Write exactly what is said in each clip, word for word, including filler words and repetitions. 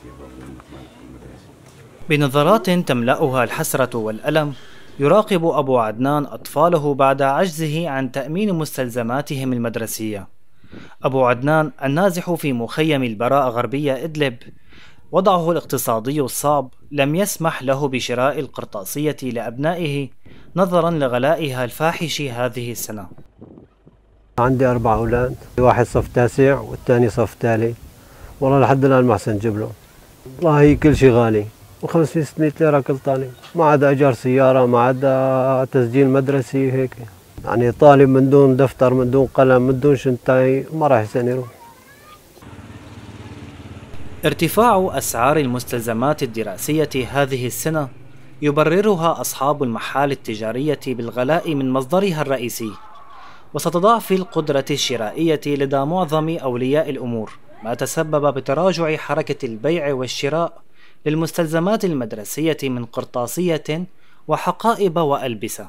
بنظرات تملأها الحسرة والألم يراقب أبو عدنان أطفاله بعد عجزه عن تأمين مستلزماتهم المدرسية. أبو عدنان النازح في مخيم البراء غربية إدلب وضعه الاقتصادي الصعب لم يسمح له بشراء القرطاسية لأبنائه نظرا لغلائها الفاحش هذه السنة. عندي أربع أولاد، واحد صف تاسع والثاني صف ثالث، والله لحد الآن ما أحسن نجيب له. والله كل شيء غالي، وخمسمية ستمية ليرة كل طالب، ما عدا إيجار سيارة، ما عدا تسجيل مدرسي هيك. يعني طالب من دون دفتر، من دون قلم، من دون شنطاي ما راح يحسن يروح. ارتفاع أسعار المستلزمات الدراسية هذه السنة يبررها أصحاب المحال التجارية بالغلاء من مصدرها الرئيسي، وسط ضعف القدرة الشرائية لدى معظم أولياء الأمور، ما تسبب بتراجع حركة البيع والشراء للمستلزمات المدرسية من قرطاسية وحقائب وألبسة.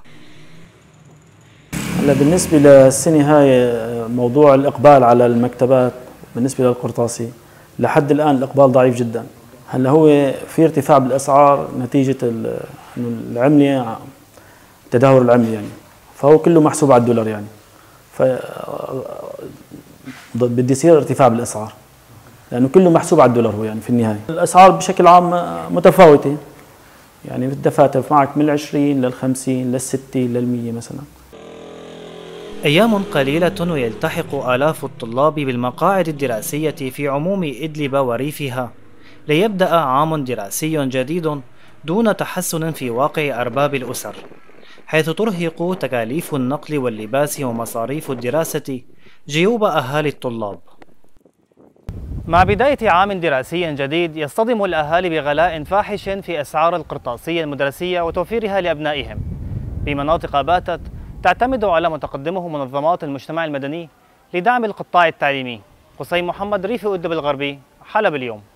هلا بالنسبة للسنة هاي موضوع الإقبال على المكتبات بالنسبة للقرطاسي لحد الآن الإقبال ضعيف جدا. هلا هو في ارتفاع بالأسعار نتيجة العملة، تدهور العملة يعني، فهو كله محسوب على الدولار يعني، ف بدي يصير ارتفاع بالأسعار لأنه كله محسوب على الدولار هو يعني في النهاية. الأسعار بشكل عام متفاوتة يعني، بالدفاتر معك من العشرين للخمسين للستة للمية مثلا. أيام قليلة ويلتحق آلاف الطلاب بالمقاعد الدراسية في عموم إدلب وريفها ليبدأ عام دراسي جديد دون تحسن في واقع أرباب الأسر، حيث ترهق تكاليف النقل واللباس ومصاريف الدراسة جيوب أهالي الطلاب. مع بداية عام دراسي جديد يصطدم الأهالي بغلاء فاحش في أسعار القرطاسية المدرسية وتوفيرها لأبنائهم بمناطق باتت تعتمد على ما تقدمه منظمات المجتمع المدني لدعم القطاع التعليمي. قصي محمد، ريف إدلب الغربي، حلب اليوم.